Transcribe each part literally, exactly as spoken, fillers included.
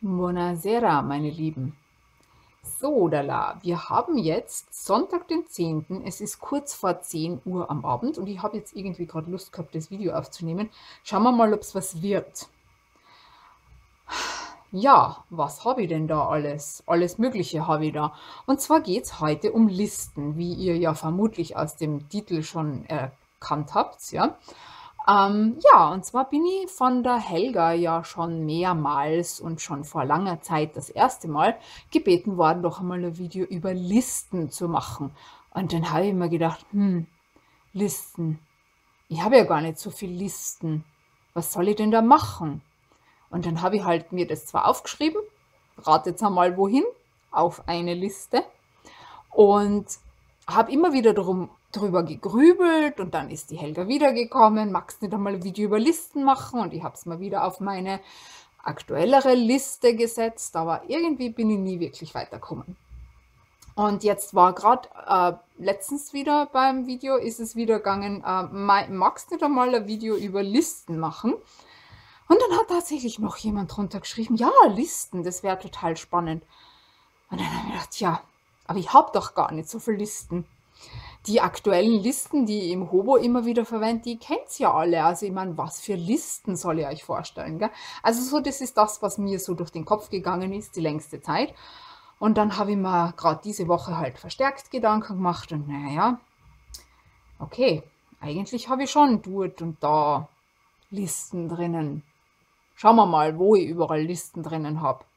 Buonasera, meine Lieben. So, Dala, wir haben jetzt Sonntag, den zehnten Es ist kurz vor zehn Uhr am Abend und ich habe jetzt irgendwie gerade Lust gehabt, das Video aufzunehmen. Schauen wir mal, ob es was wird. Ja, was habe ich denn da alles? Alles Mögliche habe ich da. Und zwar geht es heute um Listen, wie ihr ja vermutlich aus dem Titel schon erkannt habt, ja. Ähm, ja, und zwar bin ich von der Helga ja schon mehrmals und schon vor langer Zeit das erste Mal gebeten worden, doch einmal ein Video über Listen zu machen. Und dann habe ich mir gedacht, hm, Listen. Ich habe ja gar nicht so viele Listen. Was soll ich denn da machen? Und dann habe ich halt mir das zwar aufgeschrieben, ratet einmal wohin, auf eine Liste. Und habe immer wieder drum, drüber gegrübelt und dann ist die Helga wiedergekommen, magst nicht einmal ein Video über Listen machen? Und ich habe es mal wieder auf meine aktuellere Liste gesetzt, aber irgendwie bin ich nie wirklich weitergekommen. Und jetzt war gerade äh, letztens wieder beim Video, ist es wieder gegangen, äh, magst nicht einmal ein Video über Listen machen? Und dann hat tatsächlich noch jemand drunter geschrieben, ja, Listen, das wäre total spannend. Und dann habe ich mir gedacht, ja, aber ich habe doch gar nicht so viele Listen. Die aktuellen Listen, die ich im Hobo immer wieder verwende, die kennt ihr ja alle. Also ich meine, was für Listen soll ich euch vorstellen, gell? Also so, das ist das, was mir so durch den Kopf gegangen ist, die längste Zeit. Und dann habe ich mir gerade diese Woche halt verstärkt Gedanken gemacht und naja, okay, eigentlich habe ich schon dort und da Listen drinnen. Schauen wir mal, wo ich überall Listen drinnen habe.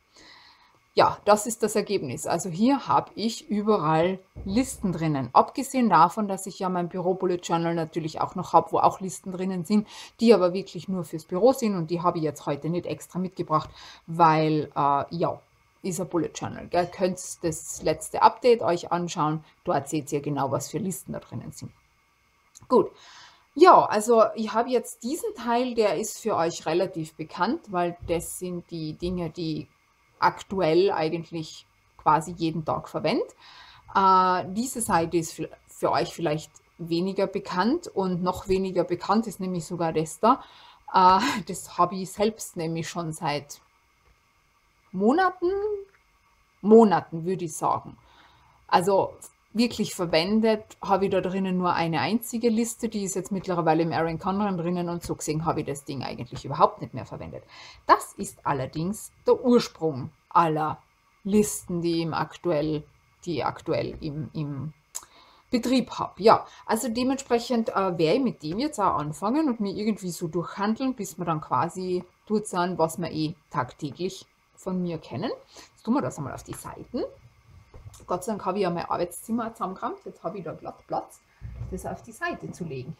Ja, das ist das Ergebnis. Also hier habe ich überall Listen drinnen. Abgesehen davon, dass ich ja mein Büro-Bullet Journal natürlich auch noch habe, wo auch Listen drinnen sind, die aber wirklich nur fürs Büro sind und die habe ich jetzt heute nicht extra mitgebracht, weil, äh, ja, ist ein Bullet Journal. Ihr könnt das letzte Update euch anschauen. Dort seht ihr genau, was für Listen da drinnen sind. Gut. Ja, also ich habe jetzt diesen Teil, der ist für euch relativ bekannt, weil das sind die Dinge, die aktuell eigentlich quasi jeden Tag verwende. Äh, diese Seite ist für, für euch vielleicht weniger bekannt und noch weniger bekannt ist nämlich sogar das da. Äh, das habe ich selbst nämlich schon seit Monaten, Monaten würde ich sagen. Also wirklich verwendet habe ich da drinnen nur eine einzige Liste, die ist jetzt mittlerweile im Erin Condren drinnen und so gesehen habe ich das Ding eigentlich überhaupt nicht mehr verwendet. Das ist allerdings der Ursprung aller Listen, die, im aktuell, die ich aktuell im, im Betrieb habe. Ja, also dementsprechend äh, werde ich mit dem jetzt auch anfangen und mir irgendwie so durchhandeln, bis wir dann quasi tut sein, was wir eh tagtäglich von mir kennen. Jetzt tun wir das einmal auf die Seiten. Gott sei Dank habe ich ja mein Arbeitszimmer zusammengeräumt. Jetzt habe ich da glatt Platz, das auf die Seite zu legen.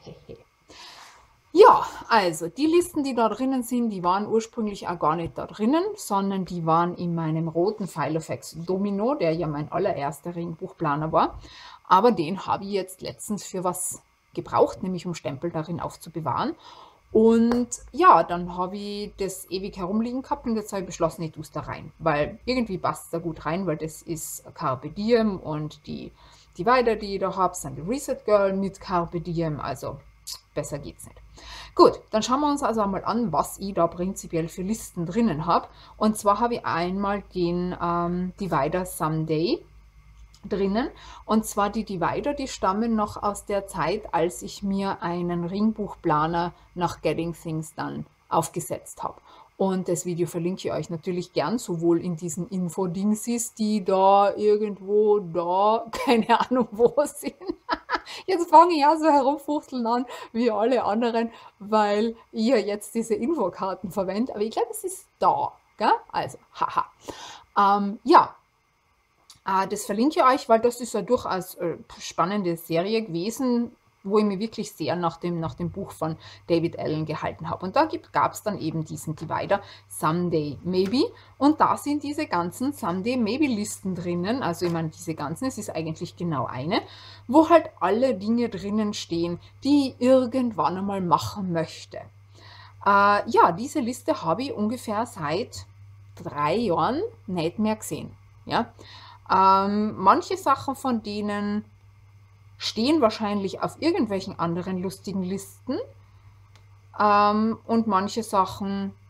Ja, also die Listen, die da drinnen sind, die waren ursprünglich auch gar nicht da drinnen, sondern die waren in meinem roten Filofax Domino, der ja mein allererster Ringbuchplaner war. Aber den habe ich jetzt letztens für was gebraucht, nämlich um Stempel darin aufzubewahren. Und ja, dann habe ich das ewig herumliegen gehabt und jetzt habe ich beschlossen, ich tue es da rein, weil irgendwie passt es da gut rein, weil das ist Carpe Diem und die Divider, die ich da habe, sind die Reset Girl mit Carpe Diem, also besser geht's nicht. Gut, dann schauen wir uns also einmal an, was ich da prinzipiell für Listen drinnen habe. Und zwar habe ich einmal den ähm, Divider Someday drinnen. Und zwar die Divider, die stammen noch aus der Zeit, als ich mir einen Ringbuchplaner nach Getting Things Done aufgesetzt habe. Und das Video verlinke ich euch natürlich gern, sowohl in diesen Info-Dingsies, die da irgendwo da, keine Ahnung wo sind. Jetzt fange ich ja so herumfuchteln an wie alle anderen, weil ich ja jetzt diese Infokarten verwende. Aber ich glaube, es ist da. Gell? Also, haha. Ähm, ja. Das verlinke ich euch, weil das ist eine durchaus äh, spannende Serie gewesen, wo ich mich wirklich sehr nach dem, nach dem Buch von David Allen gehalten habe. Und da gab es dann eben diesen Divider Someday Maybe. Und da sind diese ganzen Someday Maybe Listen drinnen. Also ich meine, diese ganzen, es ist eigentlich genau eine, wo halt alle Dinge drinnen stehen, die ich irgendwann einmal machen möchte. Äh, ja, diese Liste habe ich ungefähr seit drei Jahren nicht mehr gesehen. Ja. Ähm, manche Sachen von denen stehen wahrscheinlich auf irgendwelchen anderen lustigen Listen ähm, und manche Sachen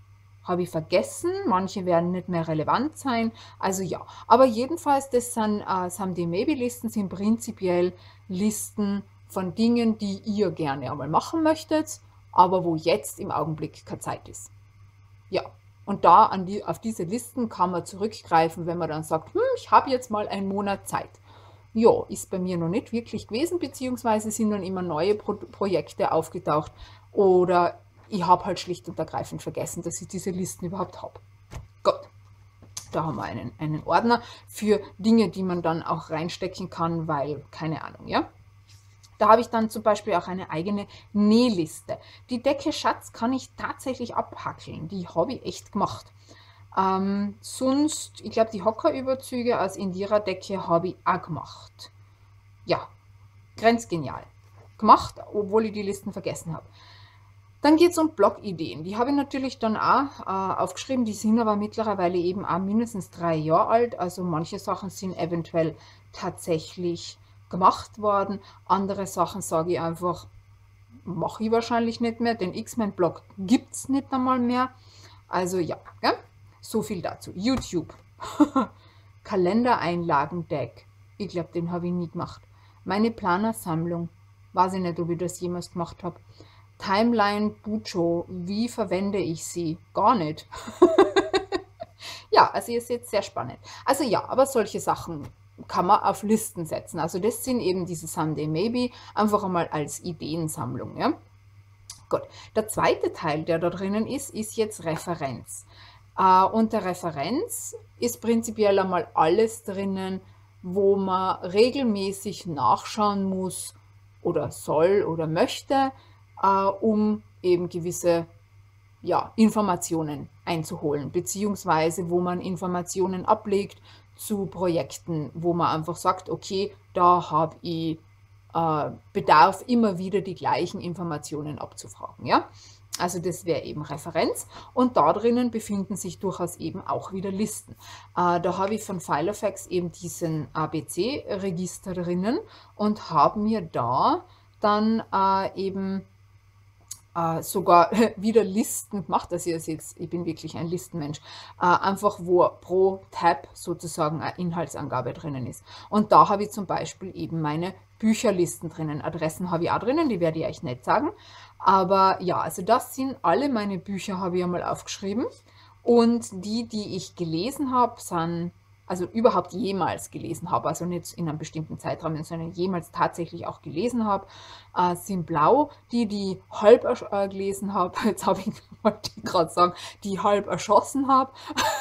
habe ich vergessen, manche werden nicht mehr relevant sein, also ja. Aber jedenfalls, das sind äh, Someday-Maybe-Listen, sind prinzipiell Listen von Dingen, die ihr gerne einmal machen möchtet, aber wo jetzt im Augenblick keine Zeit ist. Ja, und da an die, auf diese Listen kann man zurückgreifen, wenn man dann sagt, hm, ich habe jetzt mal einen Monat Zeit. Ja, ist bei mir noch nicht wirklich gewesen, beziehungsweise sind dann immer neue Pro Projekte aufgetaucht oder ich habe halt schlicht und ergreifend vergessen, dass ich diese Listen überhaupt habe. Gut, da haben wir einen, einen Ordner für Dinge, die man dann auch reinstecken kann, weil, keine Ahnung, ja. Da habe ich dann zum Beispiel auch eine eigene Nähliste. Die Decke Schatz kann ich tatsächlich abhackeln, die habe ich echt gemacht. Ähm, sonst, ich glaube, die Hockerüberzüge aus Indira-Decke habe ich auch gemacht. Ja, grenzgenial. Gemacht, obwohl ich die Listen vergessen habe. Dann geht es um Blog-Ideen. Die habe ich natürlich dann auch äh, aufgeschrieben, die sind aber mittlerweile eben auch mindestens drei Jahre alt. Also manche Sachen sind eventuell tatsächlich gemacht worden. Andere Sachen sage ich einfach, mache ich wahrscheinlich nicht mehr. Den X-Men-Blog gibt es nicht einmal mehr. Also ja, gell? So viel dazu. YouTube. Kalendereinlagendeck. Ich glaube, den habe ich nie gemacht. Meine Planersammlung. Weiß ich nicht, ob ich das jemals gemacht habe. Timeline Bucho. Wie verwende ich sie? Gar nicht. Ja, also ihr seht, sehr spannend. Also ja, aber solche Sachen kann man auf Listen setzen. Also das sind eben diese Someday Maybe, einfach einmal als Ideensammlung. Ja? Gut, der zweite Teil, der da drinnen ist, ist jetzt Referenz. Uh, unter Referenz ist prinzipiell einmal alles drinnen, wo man regelmäßig nachschauen muss oder soll oder möchte, uh, um eben gewisse ja, Informationen einzuholen, beziehungsweise wo man Informationen ablegt zu Projekten, wo man einfach sagt, okay, da habe ich uh, Bedarf, immer wieder die gleichen Informationen abzufragen. Ja? Also das wäre eben Referenz und da drinnen befinden sich durchaus eben auch wieder Listen. Äh, da habe ich von Filofax eben diesen A B C-Register drinnen und habe mir da dann äh, eben äh, sogar wieder Listen gemacht. Also ihr seht, ich bin wirklich ein Listenmensch. Äh, einfach wo pro Tab sozusagen eine Inhaltsangabe drinnen ist. Und da habe ich zum Beispiel eben meine Bücherlisten drinnen. Adressen habe ich auch drinnen, die werde ich euch nicht sagen. Aber ja, also das sind alle meine Bücher, habe ich einmal aufgeschrieben. Und die, die ich gelesen habe, sind, also überhaupt jemals gelesen habe, also nicht in einem bestimmten Zeitraum, sondern jemals tatsächlich auch gelesen habe, äh, sind blau. Die, die halb äh, gelesen habe, jetzt habe ich wollte ich gerade sagen, die halb erschossen habe.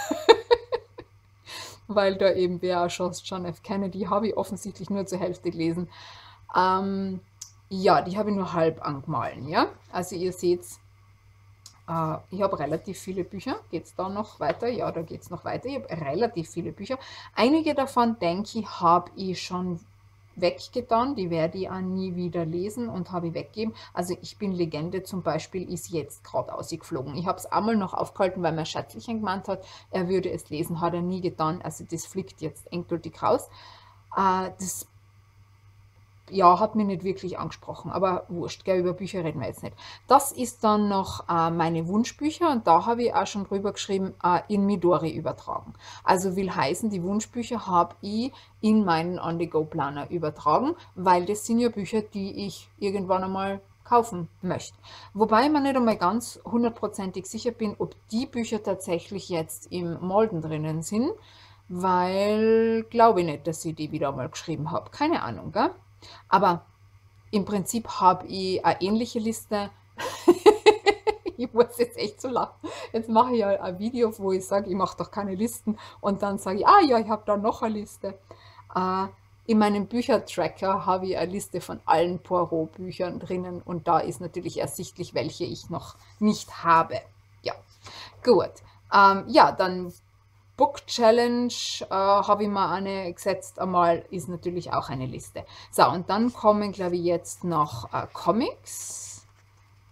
Weil da eben wer erschoss, John F. Kennedy, habe ich offensichtlich nur zur Hälfte gelesen. Ähm, ja, die habe ich nur halb angemahlen, ja. Also ihr seht, äh, ich habe relativ viele Bücher. Geht es da noch weiter? Ja, da geht es noch weiter. Ich habe relativ viele Bücher. Einige davon, denke ich, habe ich schon weggetan. Die werde ich auch nie wieder lesen und habe ich weggegeben. Also ich bin Legende zum Beispiel ist jetzt gerade ausgeflogen. Ich habe es einmal noch aufgehalten, weil mein Schatzlichen gemeint hat, er würde es lesen, hat er nie getan. Also das fliegt jetzt endgültig raus. Äh, das ja, hat mich nicht wirklich angesprochen, aber wurscht, gell, über Bücher reden wir jetzt nicht. Das ist dann noch äh, meine Wunschbücher und da habe ich auch schon drüber geschrieben, äh, in Midori übertragen. Also will heißen, die Wunschbücher habe ich in meinen On-the-Go-Planer übertragen, weil das sind ja Bücher, die ich irgendwann einmal kaufen möchte. Wobei ich mir nicht einmal ganz hundertprozentig sicher bin, ob die Bücher tatsächlich jetzt im Malden drinnen sind, weil glaube ich nicht, dass ich die wieder einmal geschrieben habe. Keine Ahnung, gell? Aber im Prinzip habe ich eine ähnliche Liste. Ich muss jetzt echt so lachen. Jetzt mache ich ja ein Video, wo ich sage, ich mache doch keine Listen. Und dann sage ich, ah ja, ich habe da noch eine Liste. Äh, in meinem Büchertracker habe ich eine Liste von allen Poirot-Büchern drinnen. Und da ist natürlich ersichtlich, welche ich noch nicht habe. Ja, gut. Ähm, ja, dann Book Challenge äh, habe ich mal eine gesetzt einmal, ist natürlich auch eine Liste. So, und dann kommen, glaube ich, jetzt noch äh, Comics.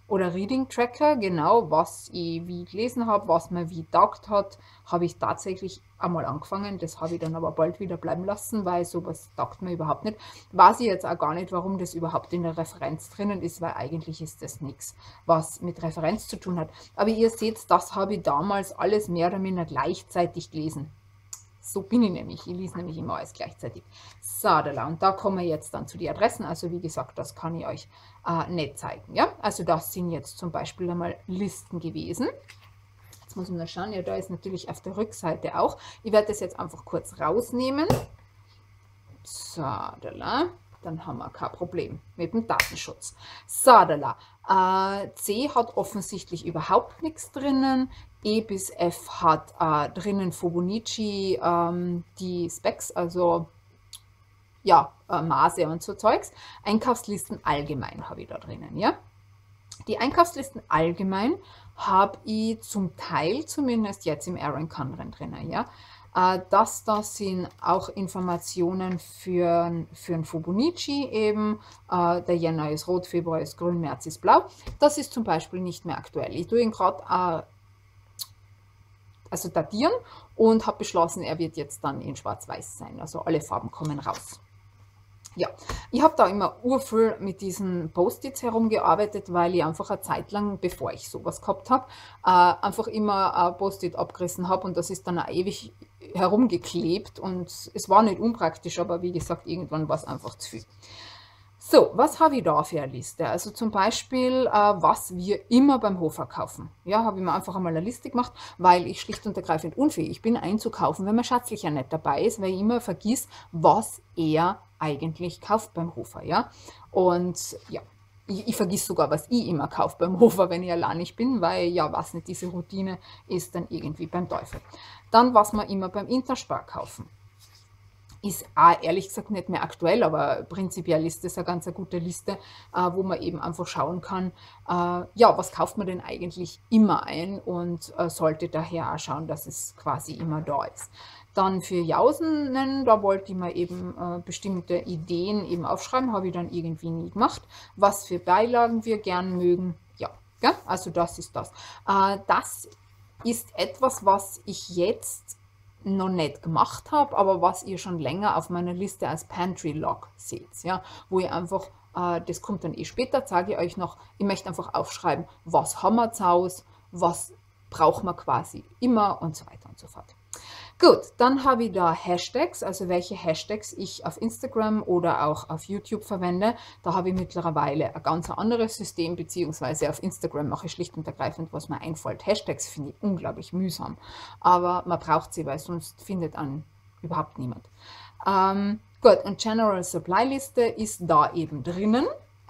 oder Reading Tracker, genau, was ich wie gelesen habe, was mir wie taugt hat, habe ich tatsächlich einmal angefangen. Das habe ich dann aber bald wieder bleiben lassen, weil sowas taugt mir überhaupt nicht. Weiß ich jetzt auch gar nicht, warum das überhaupt in der Referenz drinnen ist, weil eigentlich ist das nichts, was mit Referenz zu tun hat. Aber ihr seht, das habe ich damals alles mehr oder minder gleichzeitig gelesen. So bin ich nämlich. Ich lese nämlich immer alles gleichzeitig. So, und da kommen wir jetzt dann zu den Adressen. Also wie gesagt, das kann ich euch äh, nicht zeigen. Ja? Also das sind jetzt zum Beispiel einmal Listen gewesen. Jetzt muss man mal schauen. Ja, da ist natürlich auf der Rückseite auch. Ich werde das jetzt einfach kurz rausnehmen. So, dann haben wir kein Problem mit dem Datenschutz. So, äh, C hat offensichtlich überhaupt nichts drinnen. E bis F hat äh, drinnen Fibonacci, ähm, die Specs, also ja, äh, Maße und so Zeugs. Einkaufslisten allgemein habe ich da drinnen, ja. Die Einkaufslisten allgemein habe ich zum Teil zumindest jetzt im Erin Condren drinnen, ja. Äh, das, das sind auch Informationen für, für ein Fibonacci eben. Äh, der Jänner ist rot, Februar ist grün, März ist blau. Das ist zum Beispiel nicht mehr aktuell. Ich tue ihn gerade äh, also datieren und habe beschlossen, er wird jetzt dann in schwarz-weiß sein. Also alle Farben kommen raus. Ja, ich habe da immer urviel mit diesen Post-its herumgearbeitet, weil ich einfach eine Zeit lang, bevor ich sowas gehabt habe, äh, einfach immer ein Post-it abgerissen habe und das ist dann auch ewig herumgeklebt und es war nicht unpraktisch, aber wie gesagt, irgendwann war es einfach zu viel. So, was habe ich da für eine Liste? Also zum Beispiel, äh, was wir immer beim Hofer kaufen. Ja, habe ich mir einfach einmal eine Liste gemacht, weil ich schlicht und ergreifend unfähig bin einzukaufen, wenn mein Schatzlicher nicht dabei ist, weil ich immer vergiss, was er eigentlich kauft beim Hofer. Ja, und ja, ich, ich vergiss sogar, was ich immer kaufe beim Hofer, wenn ich allein nicht bin, weil ja, was nicht, diese Routine ist dann irgendwie beim Teufel. Dann, was wir immer beim Interspar kaufen. Ist auch ehrlich gesagt nicht mehr aktuell, aber prinzipiell ist das eine ganz eine gute Liste, äh, wo man eben einfach schauen kann, äh, ja, was kauft man denn eigentlich immer ein und äh, sollte daher auch schauen, dass es quasi immer da ist. Dann für Jausen, da wollte ich mir eben äh, bestimmte Ideen eben aufschreiben, habe ich dann irgendwie nie gemacht. Was für Beilagen wir gern mögen, ja, ja also das ist das. Äh, das ist etwas, was ich jetzt noch nicht gemacht habe, aber was ihr schon länger auf meiner Liste als Pantry Log seht, ja, wo ihr einfach, äh, das kommt dann eh später, zeige ich euch noch, ich möchte einfach aufschreiben, was haben wir zu Hause, was brauchen wir quasi immer und so weiter und so fort. Gut, dann habe ich da Hashtags, also welche Hashtags ich auf Instagram oder auch auf YouTube verwende. Da habe ich mittlerweile ein ganz anderes System, beziehungsweise auf Instagram mache ich schlicht und ergreifend, was mir einfällt. Hashtags finde ich unglaublich mühsam, aber man braucht sie, weil sonst findet an überhaupt niemand. Ähm, gut, und General Supply Liste ist da eben drinnen.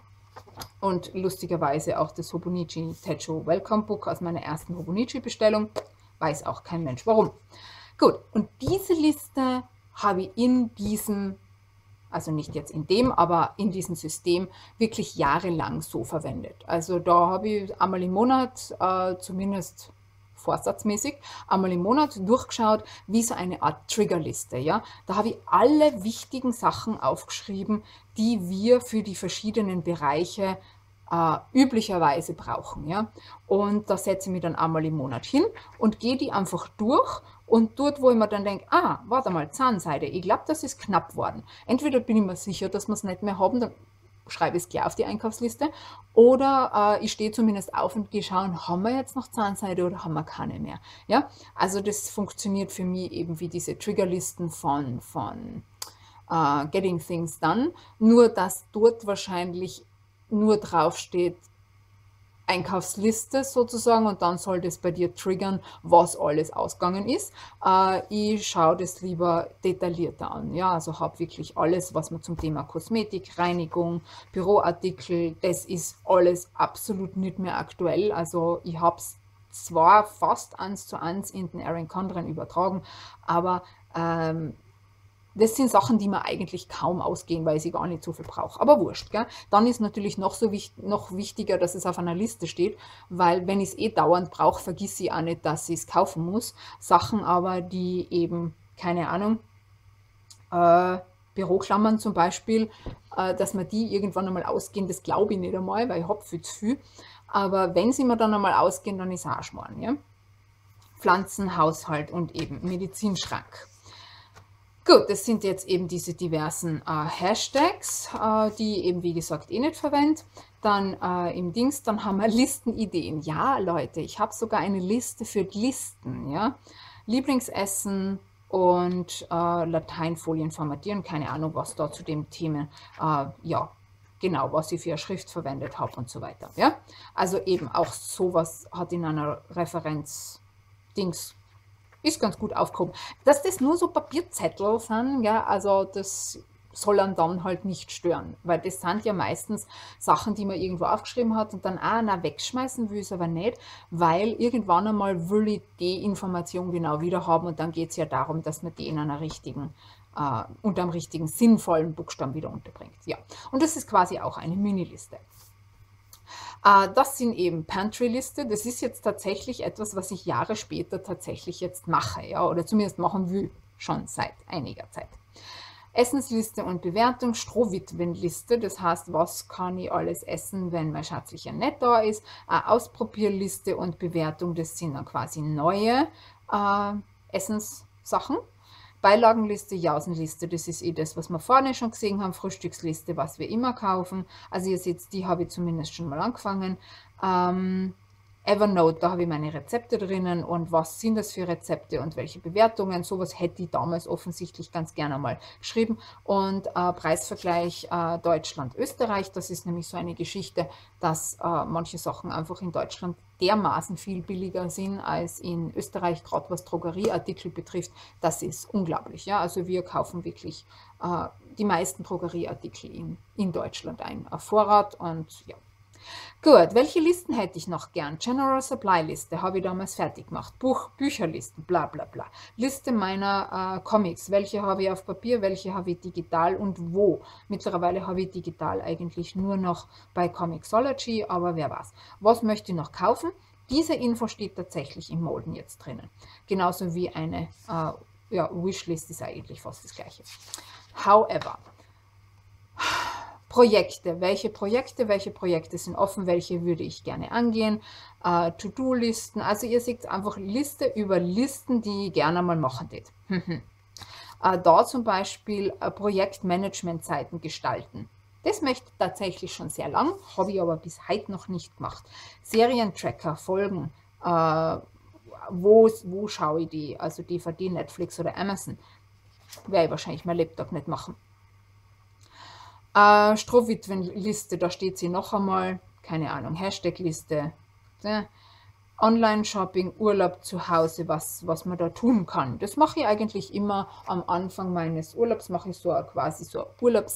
Und lustigerweise auch das Hobonichi Techo Welcome Book aus meiner ersten Hobonichi-Bestellung. Weiß auch kein Mensch warum. Gut, und diese Liste habe ich in diesem, also nicht jetzt in dem, aber in diesem System wirklich jahrelang so verwendet. Also da habe ich einmal im Monat, äh, zumindest vorsatzmäßig, einmal im Monat durchgeschaut, wie so eine Art Triggerliste. Ja? Da habe ich alle wichtigen Sachen aufgeschrieben, die wir für die verschiedenen Bereiche äh, üblicherweise brauchen. Ja? Und da setze ich mich dann einmal im Monat hin und gehe die einfach durch. Und dort, wo ich mir dann denke, ah, warte mal, Zahnseide, ich glaube, das ist knapp worden. Entweder bin ich mir sicher, dass wir es nicht mehr haben, dann schreibe ich es gleich auf die Einkaufsliste. Oder äh, ich stehe zumindest auf und gehe schauen, haben wir jetzt noch Zahnseide oder haben wir keine mehr. Ja? Also das funktioniert für mich eben wie diese Triggerlisten von, von uh, Getting Things Done. Nur, dass dort wahrscheinlich nur draufsteht, Einkaufsliste sozusagen und dann soll das bei dir triggern, was alles ausgegangen ist. Äh, ich schaue das lieber detaillierter an. Ja, also habe wirklich alles, was man zum Thema Kosmetik, Reinigung, Büroartikel, das ist alles absolut nicht mehr aktuell. Also ich habe es zwar fast eins zu eins in den Erin Condren übertragen, aber ähm, das sind Sachen, die mir eigentlich kaum ausgehen, weil ich sie gar nicht so viel brauche. Aber wurscht, gell? Dann ist natürlich noch so wichtig, noch wichtiger, dass es auf einer Liste steht, weil wenn ich es eh dauernd brauche, vergiss ich auch nicht, dass ich es kaufen muss. Sachen aber, die eben, keine Ahnung, äh, Büroklammern zum Beispiel, äh, dass mir die irgendwann einmal ausgehen, das glaube ich nicht einmal, weil ich habe viel zu viel. Aber wenn sie mir dann einmal ausgehen, dann ist auch Schmarrn, ja. Pflanzen, Haushalt und eben Medizinschrank. Gut, das sind jetzt eben diese diversen äh, Hashtags, äh, die eben, wie gesagt, eh nicht verwende. Dann äh, im Dings, dann haben wir Listenideen. Ja, Leute, ich habe sogar eine Liste für Listen, ja. Lieblingsessen und äh, Lateinfolien formatieren, keine Ahnung, was da zu dem Thema, äh, ja, genau, was ich für eine Schrift verwendet habe und so weiter, ja. Also eben auch sowas hat in einer Referenz-Dings ist ganz gut aufgehoben. Dass das nur so Papierzettel sind, ja, also das soll einen dann halt nicht stören, weil das sind ja meistens Sachen, die man irgendwo aufgeschrieben hat und dann, ah, na, wegschmeißen will ich es aber nicht, weil irgendwann einmal will ich die Information genau wieder haben und dann geht es ja darum, dass man die in einer richtigen, äh, unter einem richtigen, sinnvollen Buchstaben wieder unterbringt. Ja, und das ist quasi auch eine Mini-Liste. Das sind eben Pantry-Liste. Das ist jetzt tatsächlich etwas, was ich Jahre später tatsächlich jetzt mache, ja, oder zumindest machen will, schon seit einiger Zeit. Essensliste und Bewertung, Strohwitwenliste, das heißt, was kann ich alles essen, wenn mein Schatzlicher nicht da ist. Ausprobierliste und Bewertung, das sind dann quasi neue äh, Essenssachen. Beilagenliste, Jausenliste, das ist eh das, was wir vorne schon gesehen haben. Frühstücksliste, was wir immer kaufen. Also ihr seht, die habe ich zumindest schon mal angefangen. Ähm, Evernote, da habe ich meine Rezepte drinnen und was sind das für Rezepte und welche Bewertungen. Sowas hätte ich damals offensichtlich ganz gerne mal geschrieben. Und äh, Preisvergleich äh, Deutschland-Österreich, das ist nämlich so eine Geschichte, dass äh, manche Sachen einfach in Deutschland dermaßen viel billiger sind als in Österreich, gerade was Drogerieartikel betrifft. Das ist unglaublich. Ja? Also wir kaufen wirklich äh, die meisten Drogerieartikel in, in Deutschland ein auf Vorrat und ja. Gut, welche Listen hätte ich noch gern? General Supply Liste habe ich damals fertig gemacht. Buch, Bücherlisten, bla bla bla. Liste meiner äh, Comics. Welche habe ich auf Papier, welche habe ich digital und wo? Mittlerweile habe ich digital eigentlich nur noch bei Comixology, aber wer weiß. Was möchte ich noch kaufen? Diese Info steht tatsächlich im Molden jetzt drinnen. Genauso wie eine äh, ja, Wishlist ist eigentlich fast das gleiche. However, Projekte, welche Projekte, welche Projekte sind offen, welche würde ich gerne angehen, äh, To-Do-Listen, also ihr seht einfach Liste über Listen, die ich gerne mal machen würde. äh, da zum Beispiel äh, Projektmanagement-Seiten gestalten. Das möchte ich tatsächlich schon sehr lang, habe ich aber bis heute noch nicht gemacht. Serientracker, Folgen, äh, wo, wo schaue ich die, also D V D, Netflix oder Amazon, werde ich wahrscheinlich mein Laptop nicht machen. Äh, Strohwitwenliste, da steht sie noch einmal, keine Ahnung, Hashtagliste, ne? Online-Shopping, Urlaub zu Hause, was, was man da tun kann. Das mache ich eigentlich immer am Anfang meines Urlaubs, mache ich so eine, quasi so eine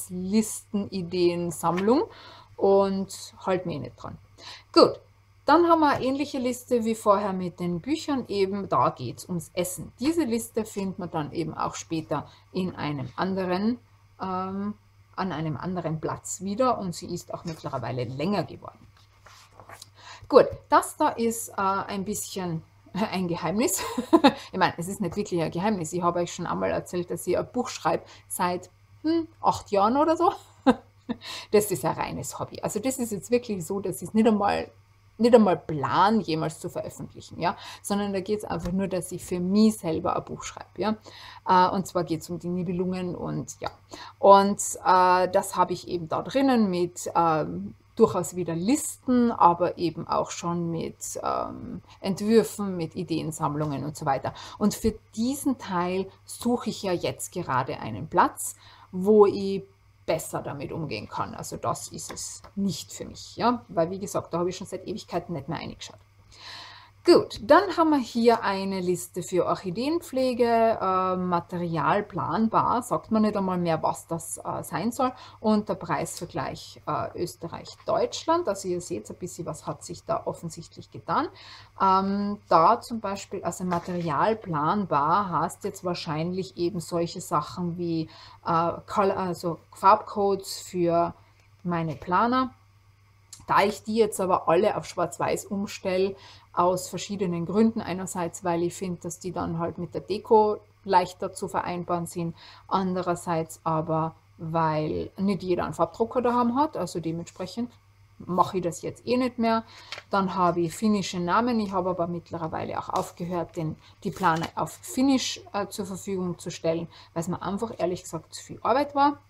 Urlaubslisten-Ideen-Sammlung und halte mich nicht dran. Gut, dann haben wir eine ähnliche Liste wie vorher mit den Büchern eben, da geht es ums Essen. Diese Liste findet man dann eben auch später in einem anderen ähm, an einem anderen Platz wieder und sie ist auch mittlerweile länger geworden. Gut, das da ist äh, ein bisschen ein Geheimnis. Ich meine, es ist nicht wirklich ein Geheimnis. Ich habe euch schon einmal erzählt, dass ich ein Buch schreibe seit hm, acht Jahren oder so. Das ist ein reines Hobby. Also das ist jetzt wirklich so, dass ich es nicht einmal nicht einmal plan, jemals zu veröffentlichen, ja, sondern da geht es einfach nur, dass ich für mich selber ein Buch schreibe, ja, äh, und zwar geht es um die Nibelungen und ja, und äh, das habe ich eben da drinnen mit ähm, durchaus wieder Listen, aber eben auch schon mit ähm, Entwürfen, mit Ideensammlungen und so weiter. Und für diesen Teil suche ich ja jetzt gerade einen Platz, wo ich besser damit umgehen kann. Also das ist es nicht für mich, ja, weil wie gesagt, da habe ich schon seit Ewigkeiten nicht mehr reingeschaut. Gut, dann haben wir hier eine Liste für Orchideenpflege, äh, Material planbar, sagt man nicht einmal mehr, was das äh, sein soll, und der Preisvergleich äh, Österreich-Deutschland, also ihr seht ein bisschen, was hat sich da offensichtlich getan. Ähm, da zum Beispiel, also Material planbar heißt jetzt wahrscheinlich eben solche Sachen wie äh, Color, also Farbcodes für meine Planer. Da ich die jetzt aber alle auf Schwarz-Weiß umstelle, aus verschiedenen Gründen. Einerseits, weil ich finde, dass die dann halt mit der Deko leichter zu vereinbaren sind. Andererseits aber, weil nicht jeder einen Farbdrucker daheim hat, also dementsprechend mache ich das jetzt eh nicht mehr. Dann habe ich finnische Namen. Ich habe aber mittlerweile auch aufgehört, den, die Planer auf Finnisch äh, zur Verfügung zu stellen, weil es mir einfach ehrlich gesagt zu viel Arbeit war.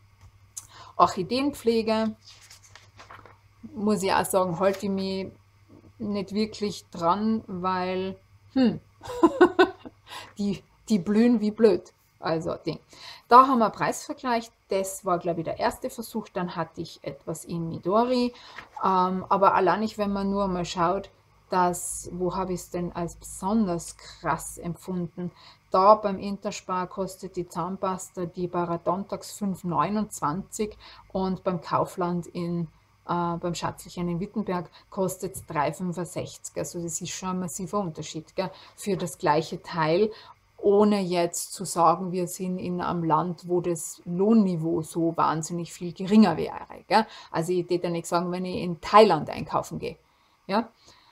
Orchideenpflege, muss ich auch sagen, halte ich mich nicht wirklich dran, weil hm, die, die blühen wie blöd. Also Ding. Da haben wir Preisvergleich. Das war, glaube ich, der erste Versuch. Dann hatte ich etwas in Midori. Ähm, aber allein nicht, wenn man nur mal schaut, dass, wo habe ich es denn als besonders krass empfunden? Da beim Interspar kostet die Zahnpasta die Parodontax fünf neunundzwanzig und beim Kaufland in Uh, beim Schatzlichen in Wittenberg kostet es drei fünfundsechzig. Also das ist schon ein massiver Unterschied, gell, für das gleiche Teil, ohne jetzt zu sagen, wir sind in einem Land, wo das Lohnniveau so wahnsinnig viel geringer wäre. Gell. Also ich würde ja nicht sagen, wenn ich in Thailand einkaufen gehe. Ja,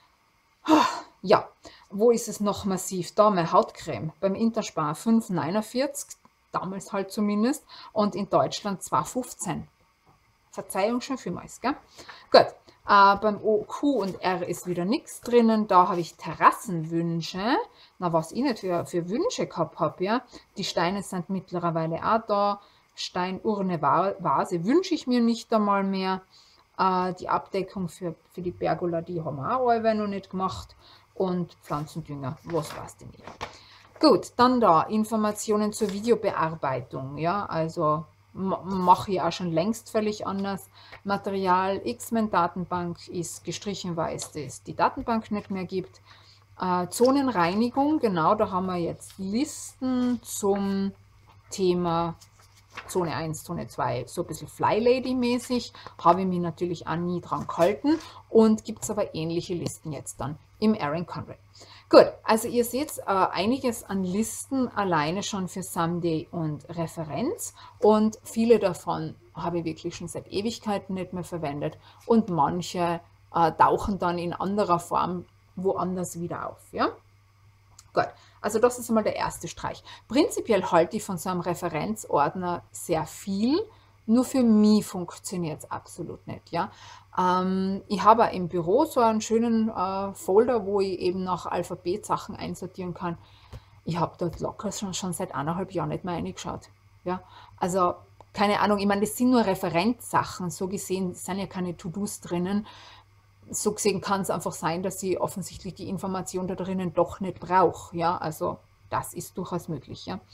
ja. Wo ist es noch massiv? Da meine Hautcreme beim Interspar fünf neunundvierzig, damals halt zumindest, und in Deutschland zwei fünfzehn. Verzeihung schon vielmals, gell? Gut, äh, beim O, Q und R ist wieder nichts drinnen. Da habe ich Terrassenwünsche. Na, was ich nicht für, für Wünsche gehabt habe, ja. Die Steine sind mittlerweile auch da. Steinurne, Vase wünsche ich mir nicht einmal mehr. Äh, die Abdeckung für, für die Pergola, die haben wir auch alle noch nicht gemacht. Und Pflanzendünger, was weiß ich nicht. Gut, dann da Informationen zur Videobearbeitung, ja, also mache ich auch schon längst völlig anders. Material X-Men Datenbank ist gestrichen, weil es die Datenbank nicht mehr gibt. Äh, Zonenreinigung, genau, da haben wir jetzt Listen zum Thema Zone eins, Zone zwei, so ein bisschen Fly Lady mäßig. Habe ich mich natürlich auch nie dran gehalten und gibt es aber ähnliche Listen jetzt dann im Erin Conrad. Gut, also ihr seht äh, einiges an Listen alleine schon für Someday und Referenz und viele davon habe ich wirklich schon seit Ewigkeiten nicht mehr verwendet und manche äh, tauchen dann in anderer Form woanders wieder auf. Ja? Gut, also das ist einmal der erste Streich. Prinzipiell halte ich von so einem Referenzordner sehr viel, nur für mich funktioniert es absolut nicht. Ja? Ähm, ich habe im Büro so einen schönen äh, Folder, wo ich eben nach Alphabetsachen einsortieren kann. Ich habe dort locker schon, schon seit eineinhalb Jahren nicht mehr reingeschaut. Ja? Also keine Ahnung, ich meine, das sind nur Referenzsachen, so gesehen sind ja keine To-Dos drinnen. So gesehen kann es einfach sein, dass ich offensichtlich die Information da drinnen doch nicht brauche. Ja? Also das ist durchaus möglich. Ja?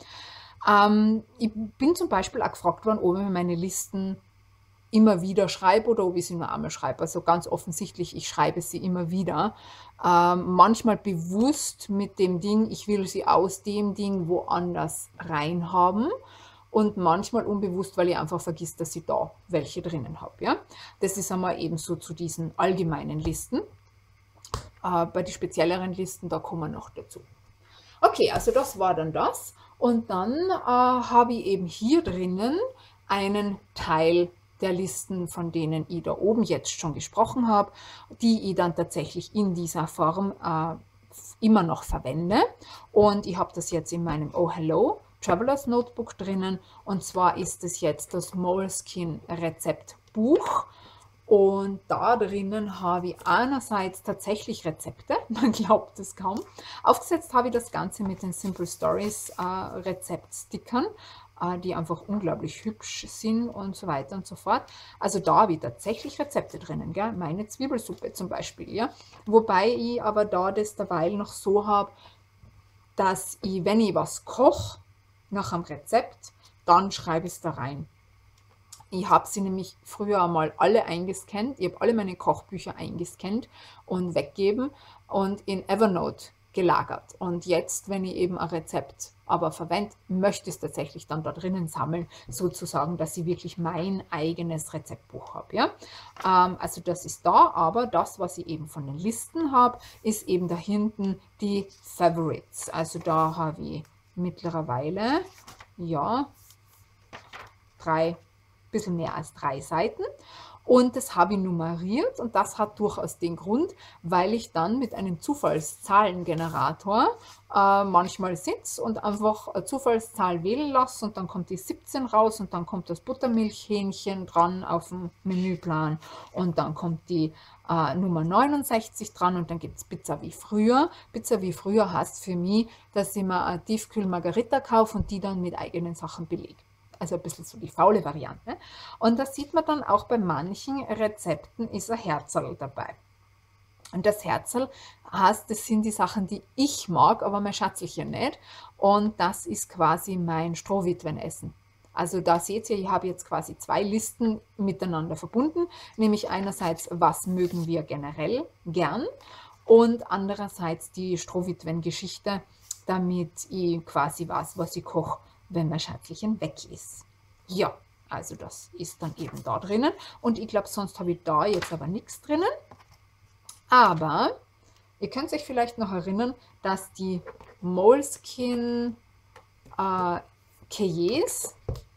Ähm, ich bin zum Beispiel auch gefragt worden, ob ich meine Listen immer wieder schreibe oder ob ich sie nur einmal schreibe. Also ganz offensichtlich, ich schreibe sie immer wieder. Ähm, manchmal bewusst mit dem Ding, ich will sie aus dem Ding woanders reinhaben. Und manchmal unbewusst, weil ich einfach vergisst, dass ich da welche drinnen habe. Ja? Das ist einmal eben so zu diesen allgemeinen Listen. Äh, bei den spezielleren Listen, da kommen wir noch dazu. Okay, also das war dann das. Und dann äh, habe ich eben hier drinnen einen Teil der Listen, von denen ich da oben jetzt schon gesprochen habe, die ich dann tatsächlich in dieser Form äh, immer noch verwende. Und ich habe das jetzt in meinem Oh Hello Travelers Notebook drinnen. Und zwar ist es jetzt das Moleskine Rezeptbuch. Und da drinnen habe ich einerseits tatsächlich Rezepte, man glaubt es kaum. Aufgesetzt habe ich das Ganze mit den Simple Stories äh, Rezeptstickern, äh, die einfach unglaublich hübsch sind und so weiter und so fort. Also da habe ich tatsächlich Rezepte drinnen, gell? Meine Zwiebelsuppe zum Beispiel. Ja? Wobei ich aber da das derweil noch so habe, dass ich, wenn ich was koche, nach einem Rezept, dann schreibe ich es da rein. Ich habe sie nämlich früher einmal alle eingescannt. Ich habe alle meine Kochbücher eingescannt und weggegeben und in Evernote gelagert. Und jetzt, wenn ich eben ein Rezept aber verwende, möchte ich es tatsächlich dann da drinnen sammeln, sozusagen, dass ich wirklich mein eigenes Rezeptbuch habe. Ja? Ähm, also das ist da, aber das, was ich eben von den Listen habe, ist eben da hinten die Favorites. Also da habe ich mittlerweile, ja, drei bisschen mehr als drei Seiten. Und das habe ich nummeriert und das hat durchaus den Grund, weil ich dann mit einem Zufallszahlengenerator äh, manchmal sitze und einfach eine Zufallszahl wählen lasse und dann kommt die siebzehn raus und dann kommt das Buttermilchhähnchen dran auf dem Menüplan und dann kommt die äh, Nummer neunundsechzig dran und dann gibt es Pizza wie früher. Pizza wie früher heißt für mich, dass ich mir eine Tiefkühl-Margarita kaufe und die dann mit eigenen Sachen belege. Also ein bisschen so die faule Variante. Und das sieht man dann auch bei manchen Rezepten ist ein Herzerl dabei. Und das Herzerl heißt, das sind die Sachen, die ich mag, aber mein Schatzlchen nicht. Und das ist quasi mein Strohwitwenessen. Also da seht ihr, ich habe jetzt quasi zwei Listen miteinander verbunden, nämlich einerseits, was mögen wir generell gern und andererseits die Strohwitwen-Geschichte, damit ich quasi weiß, was ich koche, wenn mein Schatzlchen weg ist. Ja, also das ist dann eben da drinnen. Und ich glaube, sonst habe ich da jetzt aber nichts drinnen. Aber ihr könnt euch vielleicht noch erinnern, dass die Moleskine äh, Cahiers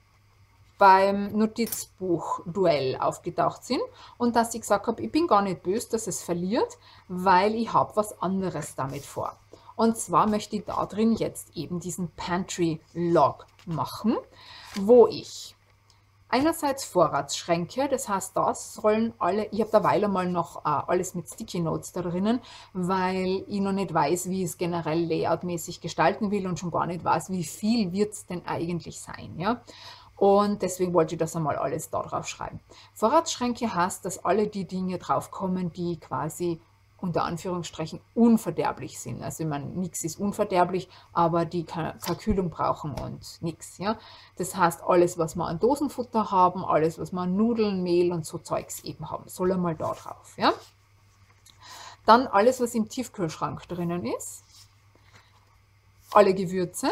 beim Notizbuch-Duell aufgetaucht sind und dass ich gesagt habe, ich bin gar nicht böse, dass es verliert, weil ich habe was anderes damit vor. Und zwar möchte ich da drin jetzt eben diesen Pantry-Log machen, wo ich einerseits Vorratsschränke, das heißt, das sollen alle, ich habe derweil einmal noch äh, alles mit Sticky Notes da drinnen, weil ich noch nicht weiß, wie ich es generell layoutmäßig gestalten will und schon gar nicht weiß, wie viel wird es denn eigentlich sein, ja. Und deswegen wollte ich das einmal alles da drauf schreiben. Vorratsschränke heißt, dass alle die Dinge draufkommen, die quasi unter Anführungsstrichen unverderblich sind. Also ich meine, nichts ist unverderblich, aber die keine Kühlung brauchen und nichts. Ja? Das heißt, alles, was wir an Dosenfutter haben, alles, was wir an Nudeln, Mehl und so Zeugs eben haben, soll einmal da drauf. Ja? Dann alles, was im Tiefkühlschrank drinnen ist, alle Gewürze,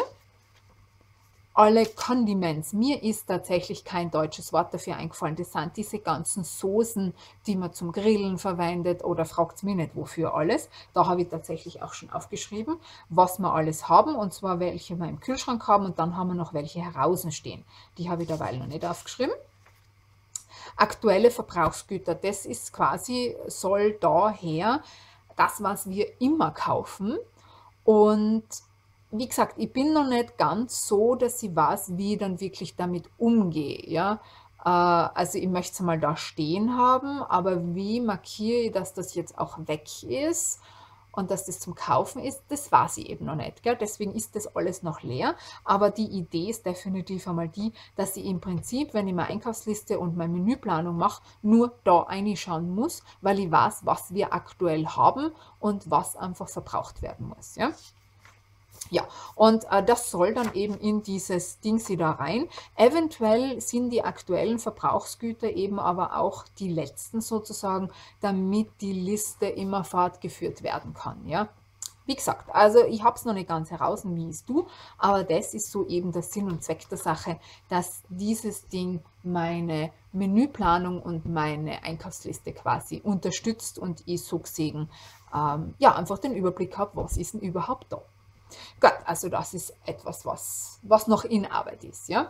alle Condiments. Mir ist tatsächlich kein deutsches Wort dafür eingefallen. Das sind diese ganzen Soßen, die man zum Grillen verwendet oder fragt mich nicht, wofür alles. Da habe ich tatsächlich auch schon aufgeschrieben, was wir alles haben und zwar welche wir im Kühlschrank haben und dann haben wir noch welche draußen stehen. Die habe ich derweil noch nicht aufgeschrieben. Aktuelle Verbrauchsgüter, das ist quasi, soll daher das, was wir immer kaufen und wie gesagt, ich bin noch nicht ganz so, dass ich weiß, wie ich dann wirklich damit umgehe. Ja? Äh, also ich möchte es mal da stehen haben, aber wie markiere ich, dass das jetzt auch weg ist und dass das zum Kaufen ist, das weiß ich eben noch nicht. Gell? Deswegen ist das alles noch leer. Aber die Idee ist definitiv einmal die, dass ich im Prinzip, wenn ich meine Einkaufsliste und meine Menüplanung mache, nur da reinschauen muss, weil ich weiß, was wir aktuell haben und was einfach verbraucht werden muss. Ja? Ja, und äh, das soll dann eben in dieses Dingsi da rein. Eventuell sind die aktuellen Verbrauchsgüter eben aber auch die letzten sozusagen, damit die Liste immer fortgeführt werden kann. Ja, wie gesagt, also ich habe es noch nicht ganz heraus, wie es du, aber das ist so eben der Sinn und Zweck der Sache, dass dieses Ding meine Menüplanung und meine Einkaufsliste quasi unterstützt und ich so gesehen ähm, ja, einfach den Überblick habe, was ist denn überhaupt da. Gut, also das ist etwas, was, was noch in Arbeit ist, ja.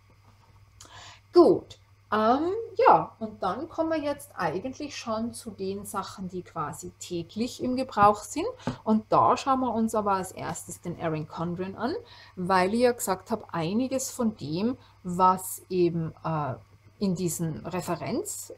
Gut, ähm, ja, und dann kommen wir jetzt eigentlich schon zu den Sachen, die quasi täglich im Gebrauch sind. Und da schauen wir uns aber als erstes den Erin Condren an, weil ich ja gesagt habe, einiges von dem, was eben äh, in diesen Referenzplaner,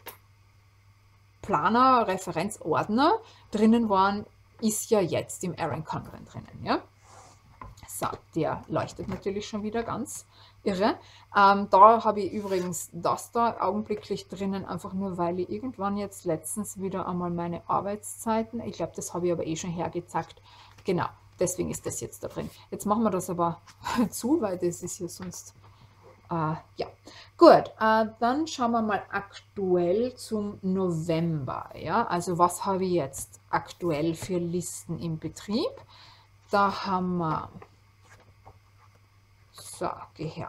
Referenzordner drinnen waren, ist ja jetzt im Erin Condren drinnen, ja. So, der leuchtet natürlich schon wieder ganz irre. Ähm, da habe ich übrigens das da augenblicklich drinnen, einfach nur, weil ich irgendwann jetzt letztens wieder einmal meine Arbeitszeiten, ich glaube, das habe ich aber eh schon hergezeigt, genau, deswegen ist das jetzt da drin. Jetzt machen wir das aber zu, weil das ist ja sonst, äh, ja. Gut, äh, dann schauen wir mal aktuell zum November, ja, also was habe ich jetzt aktuell für Listen im Betrieb? Da haben wir So, geh her.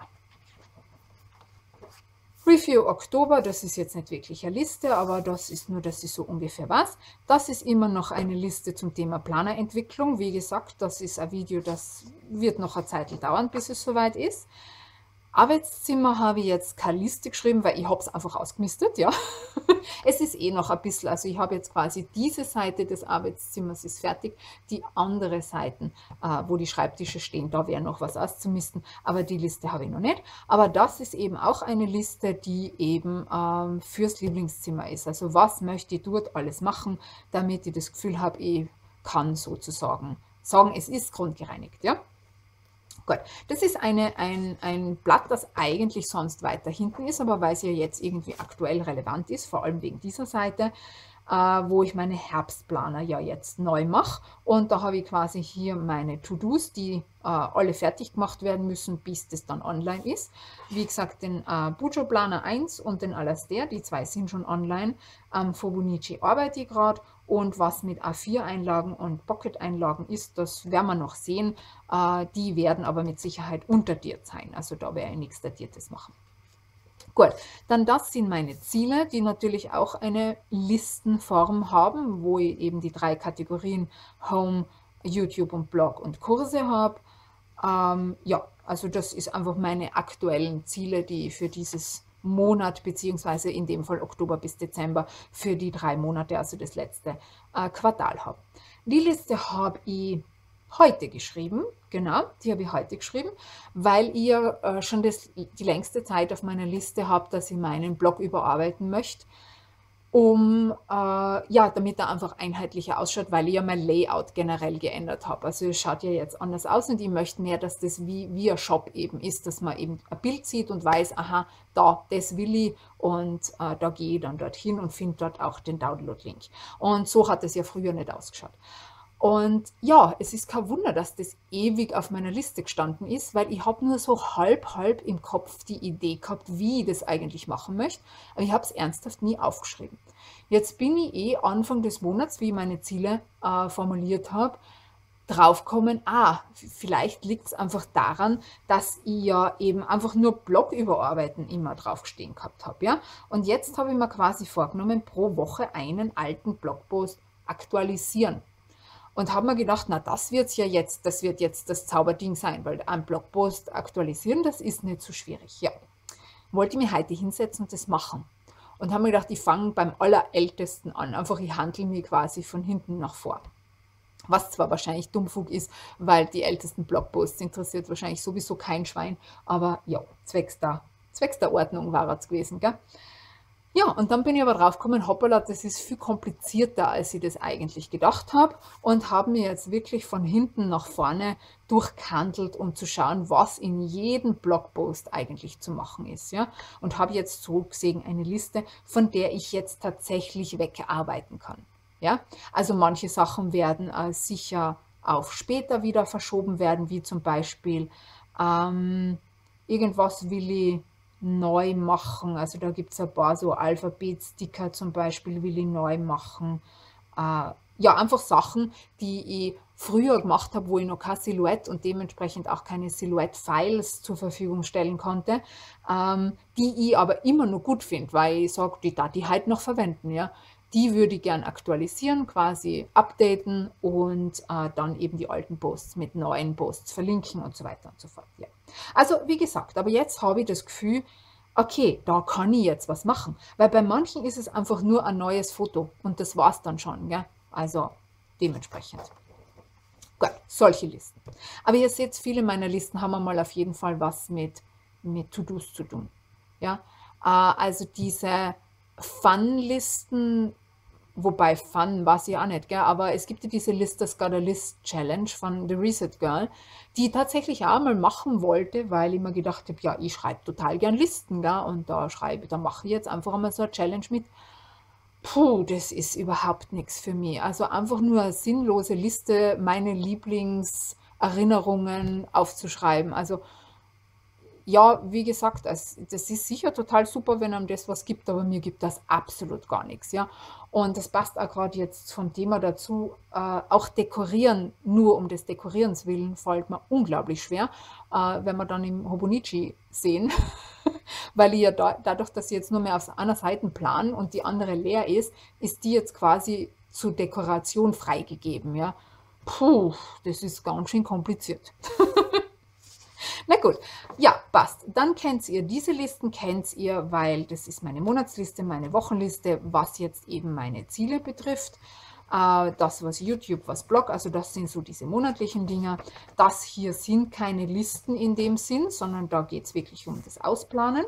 Review Oktober, das ist jetzt nicht wirklich eine Liste, aber das ist nur, dass ich so ungefähr was. Das ist immer noch eine Liste zum Thema Planerentwicklung. Wie gesagt, das ist ein Video, das wird noch eine Zeit dauern, bis es soweit ist. Arbeitszimmer habe ich jetzt keine Liste geschrieben, weil ich habe es einfach ausgemistet, ja. Es ist eh noch ein bisschen, also ich habe jetzt quasi diese Seite des Arbeitszimmers ist fertig, die andere Seiten, äh, wo die Schreibtische stehen, da wäre noch was auszumisten, aber die Liste habe ich noch nicht. Aber das ist eben auch eine Liste, die eben ähm, fürs Lieblingszimmer ist. Also was möchte ich dort alles machen, damit ich das Gefühl habe, ich kann sozusagen sagen, es ist grundgereinigt, ja. Gut, das ist eine, ein, ein Blatt, das eigentlich sonst weiter hinten ist, aber weil es ja jetzt irgendwie aktuell relevant ist, vor allem wegen dieser Seite, äh, wo ich meine Herbstplaner ja jetzt neu mache. Und da habe ich quasi hier meine To-Dos, die äh, alle fertig gemacht werden müssen, bis das dann online ist. Wie gesagt, den äh, Bujo Planer eins und den Alastair, die zwei sind schon online. Am Fobonichi arbeite ich gerade. Und was mit A vier Einlagen und Pocket Einlagen ist, das werden wir noch sehen. Äh, die werden aber mit Sicherheit unterdatiert sein. Also da werde ich nichts Datiertes machen. Gut, dann das sind meine Ziele, die natürlich auch eine Listenform haben, wo ich eben die drei Kategorien Home, YouTube und Blog und Kurse habe. Ähm, ja, also das ist einfach meine aktuellen Ziele, die ich für dieses Monat, beziehungsweise in dem Fall Oktober bis Dezember, für die drei Monate, also das letzte äh, Quartal habe. Die Liste habe ich heute geschrieben, genau, die habe ich heute geschrieben, weil ihr äh, schon das, die längste Zeit auf meiner Liste habt, dass ich meinen Blog überarbeiten möchte, um, äh, ja, damit er einfach einheitlicher ausschaut, weil ich ja mein Layout generell geändert habe. Also es schaut ja jetzt anders aus und ich möchte mehr, dass das wie, wie ein Shop eben ist, dass man eben ein Bild sieht und weiß, aha, da, das will ich und äh, da gehe ich dann dorthin und finde dort auch den Download-Link. Und so hat es ja früher nicht ausgeschaut. Und ja, es ist kein Wunder, dass das ewig auf meiner Liste gestanden ist, weil ich habe nur so halb, halb im Kopf die Idee gehabt, wie ich das eigentlich machen möchte, aber ich habe es ernsthaft nie aufgeschrieben. Jetzt bin ich eh Anfang des Monats, wie ich meine Ziele äh, formuliert habe, draufkommen, ah, vielleicht liegt es einfach daran, dass ich ja eben einfach nur Blog überarbeiten immer draufstehen gehabt habe. Ja? Und jetzt habe ich mir quasi vorgenommen, pro Woche einen alten Blogpost aktualisieren. Und habe mir gedacht, na das wird's ja jetzt, das wird jetzt das Zauberding sein, weil ein Blogpost aktualisieren, das ist nicht so schwierig. Ja, wollte ich mich heute hinsetzen und das machen. Und habe mir gedacht, ich fange beim Allerältesten an. Einfach, ich handle mich quasi von hinten nach vor. Was zwar wahrscheinlich Dummfug ist, weil die ältesten Blogposts interessiert wahrscheinlich sowieso kein Schwein, aber ja, zwecks der, zwecks der Ordnung war es gewesen, gell? Ja, und dann bin ich aber drauf gekommen, hoppala, das ist viel komplizierter, als ich das eigentlich gedacht habe und habe mir jetzt wirklich von hinten nach vorne durchgehandelt, um zu schauen, was in jedem Blogpost eigentlich zu machen ist. Ja? Und habe jetzt so gesehen eine Liste, von der ich jetzt tatsächlich wegarbeiten kann. Ja? Also manche Sachen werden äh, sicher auf später wieder verschoben werden, wie zum Beispiel ähm, irgendwas will ich neu machen. Also da gibt es ein paar so Alphabet-Sticker zum Beispiel, will ich neu machen. Äh, ja, einfach Sachen, die ich früher gemacht habe, wo ich noch keine Silhouette und dementsprechend auch keine Silhouette-Files zur Verfügung stellen konnte, ähm, die ich aber immer noch gut finde, weil ich sage, die darf ich halt noch verwenden. Ja. Die würde ich gern aktualisieren, quasi updaten und äh, dann eben die alten Posts mit neuen Posts verlinken und so weiter und so fort. Ja. Also wie gesagt, aber jetzt habe ich das Gefühl, okay, da kann ich jetzt was machen. Weil bei manchen ist es einfach nur ein neues Foto und das war es dann schon. Gell? Also dementsprechend. Gut, solche Listen. Aber ihr seht, viele meiner Listen haben einmal auf jeden Fall was mit, mit To-Dos zu tun. Ja? Äh, also diese Fun-Listen, wobei Fun weiß ich auch nicht, gell? Aber es gibt ja diese Lister's Got a List Challenge von The Reset Girl, die ich tatsächlich auch mal machen wollte, weil ich mir gedacht habe, ja, ich schreibe total gern Listen, gell? Und da schreibe, da mache ich jetzt einfach einmal so eine Challenge mit. Puh, das ist überhaupt nichts für mich. Also einfach nur eine sinnlose Liste, meine Lieblingserinnerungen aufzuschreiben. Also ja, wie gesagt, das, das ist sicher total super, wenn einem das was gibt, aber mir gibt das absolut gar nichts, ja. Und das passt auch gerade jetzt vom Thema dazu, äh, auch dekorieren, nur um des Dekorierens willen, fällt mir unglaublich schwer, äh, wenn wir dann im Hobonichi sehen, weil ich ja da, dadurch, dass ich jetzt nur mehr auf einer Seite plan und die andere leer ist, ist die jetzt quasi zur Dekoration freigegeben, ja. Puh, das ist ganz schön kompliziert. Na gut, ja, passt. Dann kennt ihr diese Listen, kennt ihr, weil das ist meine Monatsliste, meine Wochenliste, was jetzt eben meine Ziele betrifft. Äh, das, was YouTube, was Blog, also das sind so diese monatlichen Dinge. Das hier sind keine Listen in dem Sinn, sondern da geht es wirklich um das Ausplanen.